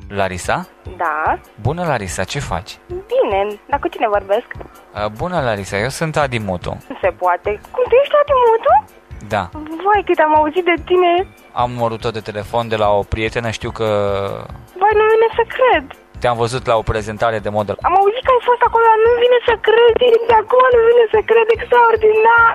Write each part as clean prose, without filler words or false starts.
Larisa? Da. Bună, Larisa, ce faci? Bine, dar cu cine vorbesc? Bună, Larisa, eu sunt Adi Moto. Nu se poate. Cum, tu ești Adi Moto? Da. Vai, cât am auzit de tine. Am numărul tău de telefon de la o prietenă, știu că Vai, nu vine să cred. te-am văzut la o prezentare de model. Am auzit că ai fost acolo, dar nu vine să cred. De acum nu vine să cred, extraordinar.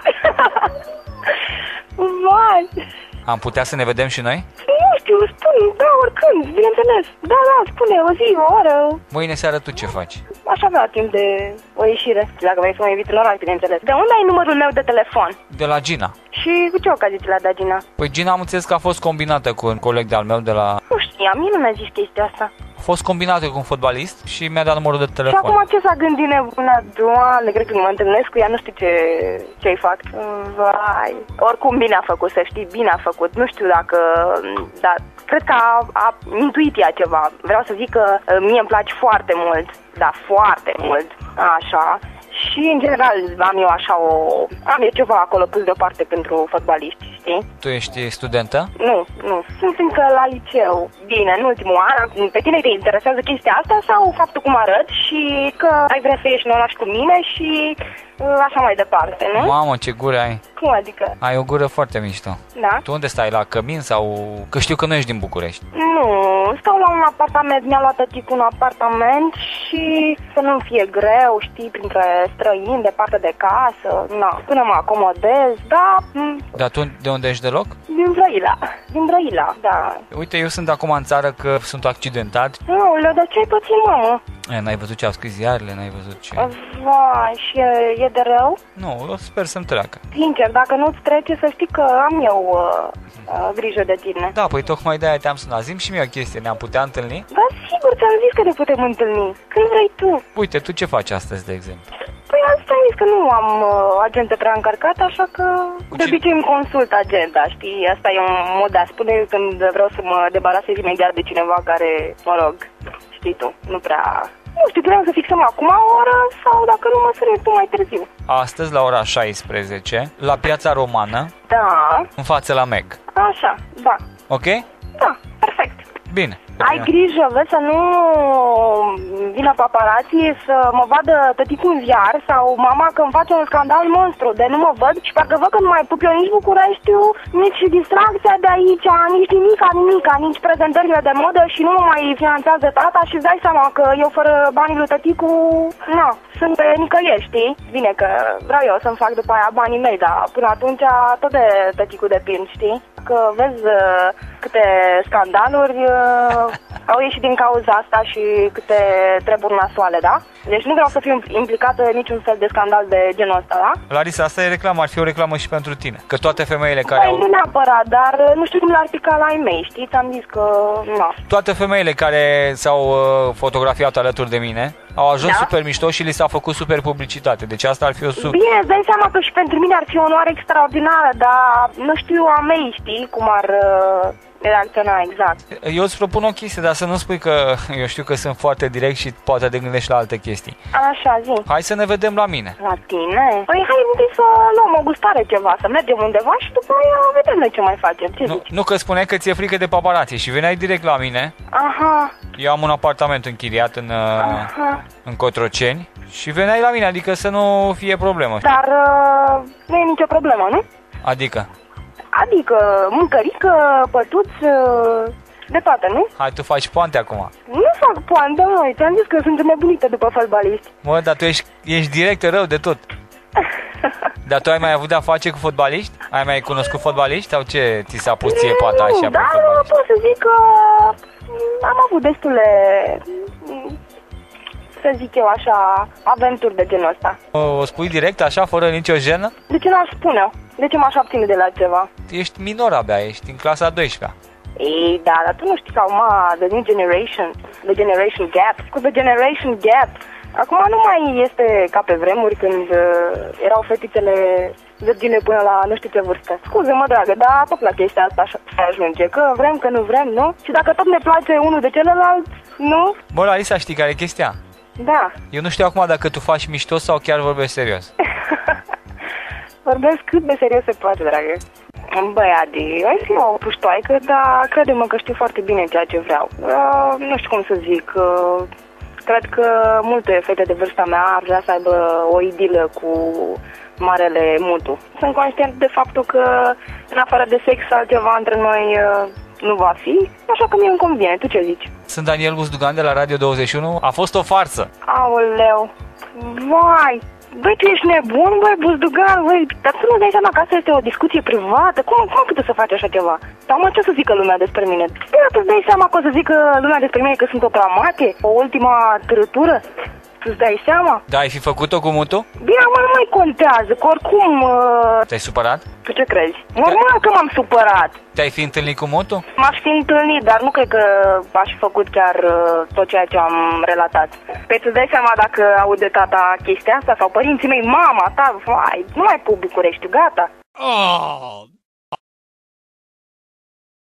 Vai. Am putea să ne vedem și noi? Nu știu, spun, da, oricând, bineînțeles. Da, spune, o zi, o oră. Mâine seară tu ce faci? Aș avea timp de o ieșire. Dacă vrei să mă inviți în oraș, bineînțeles. De unde ai numărul meu de telefon? De la Gina. Și cu ce ocazie ți l-a dat Gina? Păi Gina am înțeles că a fost combinată cu un coleg de-al meu de la... Nu știam, mie nu mi-a zis chestia asta. A fost combinată cu un fotbalist și mi-a dat numărul de Și telefon. acum ce s-a gândit nebuna? Doamne, cred că nu mă întâlnesc cu ea, nu știu ce-i fac. Vai. Oricum bine a făcut, să știi, bine a făcut. Nu știu dacă... Dar cred că a intuit ea ceva. Vreau să zic că mie îmi place foarte mult, dar foarte mult, așa. Și în general am eu ceva acolo pus deoparte pentru fotbaliști, știi? Tu ești studentă? Nu, sunt încă la liceu. Bine, în ultimul an, pe tine te interesează chestia asta sau faptul cum arăt și că ai vrea să ieși în oraș cu mine și așa mai departe, nu? Mamă, ce gură ai! Cum adică? Ai o gură foarte mișto. Da? Tu unde stai, la Cămin sau... Că știu că nu ești din București. Nu, stau la un apartament, mi-a luat tăticul un apartament și să nu fie greu, știi, printre străini, departe de casă, până mă acomodez, da... Dar tu de unde ești deloc? Din Brăila, da. Uite, eu sunt acum în țară că sunt accidentat. Nu, de ce ai pățit, mamă? N-ai văzut ce au scris ziarele, n-ai văzut ce... Vai, și e de rău? Nu, eu sper să-mi treacă. Sincer, dacă nu-ți trece, să știi că am eu grijă de tine. Da, păi tocmai de-aia te-am sunat. Zi-mi și mie o chestie, ne-am putea întâlni? Da, sigur, ți-am zis că ne putem întâlni. Când vrei tu. Uite, tu ce faci astăzi, de exemplu? Păi asta zis că nu am agenda prea încărcată, așa că de obicei îmi consult agenda, știi? Asta e un mod de a spune când vreau să mă debarasez imediat de cineva care, mă rog, știi tu, nu prea... Nu știu, vreau să fixăm acum o oră sau dacă nu mă suni tu mai târziu. Astăzi, la ora 16, la Piața Romană, Da. în față la Meg. Așa, da. Ok? Da, perfect. Bine. Ai grijă, vezi, să nu vină paparații să mă vadă tăticul în ziar sau mama că îmi face un scandal monstru de nu mă văd și parcă văd că nu mai pup eu nici Bucureștiul, nici distracția de aici, nici nimica, nici prezentările de modă și nu mă mai finanțează tata și îți dai seama că eu fără banii lui tăticu, sunt pe nicăieri, știi? Bine că vreau eu să-mi fac după aia banii mei, dar până atunci tot de tăticul depind, știi? Că vezi câte scandaluri au ieșit din cauza asta și câte treburi nasoale, da? Deci nu vreau să fiu implicată în niciun fel de scandal de genul ăsta, da? Larisa, asta e reclamă, ar fi o reclamă și pentru tine. Că toate femeile care au... Nu neapărat, dar nu știu cum l-ar pica la ai mei, știi? Ți-am zis că, Toate femeile care s-au fotografiat alături de mine au ajuns super mișto și li s-a făcut super publicitate. Deci asta ar fi o Bine, îți dai seama că și pentru mine ar fi o onoare extraordinară, dar nu știu a mei, știi, cum ar reacționa exact. Eu îți propun o chestie, dar să nu spui că eu știu că sunt foarte direct și poate te gândești la alte chestii. Așa, zi. Hai să ne vedem la mine. La tine? Păi hai întâi să luăm o gustare ceva, să mergem undeva și după aia vedem noi ce mai facem. Ce zici? Nu că spuneai că ți-e frică de paparații și veneai direct la mine. Aha. Eu am un apartament închiriat în Cotroceni și veneai la mine, adică să nu fie problemă. Dar nu e nicio problemă, nu? Adică mâncărică, pătuți, de toate, nu? Hai, tu faci poante acum. Nu fac poante, măi, ți-am zis că sunt nebunită după fotbaliști. Mă, dar tu ești direct rău de tot. Dar tu ai mai avut de-a face cu fotbaliști? Ai mai cunoscut fotbaliști sau ce ți s-a pus ție pata așa pe fotbaliști? Nu, pot să zic că am avut destule, să zic eu așa, aventuri de genul ăsta. O spui direct așa, fără nicio jenă? De ce n-aș spune? De ce m-aș abține de la ceva? Ești minor abia, ești în clasa 12-a. Ei, da, dar tu nu știi că the new generation, the generation gap, cu the generation gap. Acum nu mai este ca pe vremuri când erau fetițele virgine până la nu știu ce vârstă. Scuze-mă, dragă, dar tot la chestia asta așa ajunge, că vrem, că nu vrem, nu? Și dacă tot ne place unul de celălalt, nu? Bă, Larisa, știi care e chestia? Da. Eu nu știu acum dacă tu faci mișto sau chiar vorbești serios. Vorbesc cât de serios se poate, dragă. Băi, Adi, ai fi o puștoaică, dar crede-mă că știu foarte bine ceea ce vreau. Nu știu cum să zic. Cred că multe fete de vârsta mea ar vrea să aibă o idilă cu marele Mutu. Sunt conștient de faptul că, în afară de sex, altceva între noi nu va fi, așa că mie îmi convine. Tu ce zici? Sunt Daniel Buzdugan de la Radio 21. A fost o farsă. Aoleu, vai! Băi, tu ești nebun, băi, Buzdugan, băi, dar tu nu dai seama că asta este o discuție privată? Cum puteți să faci așa ceva? Dar mă, ce o să zică lumea despre mine? Băi, tu dai seama că o să zică lumea despre mine că sunt o pramate? O ultima târătură? Tu-ți dai seama? Da, ai fi făcut-o cu Mutu? Bine, mă, nu mai contează, că oricum... Te-ai supărat? Tu ce crezi? Normal că m-am supărat. Te-ai fi întâlnit cu Mutu? M-aș fi întâlnit, dar nu cred că aș fi făcut chiar tot ceea ce am relatat. Păi tu dai seama dacă aude tata chestia asta sau părinții mei, mama ta, vai, nu mai public București, gata. Oh.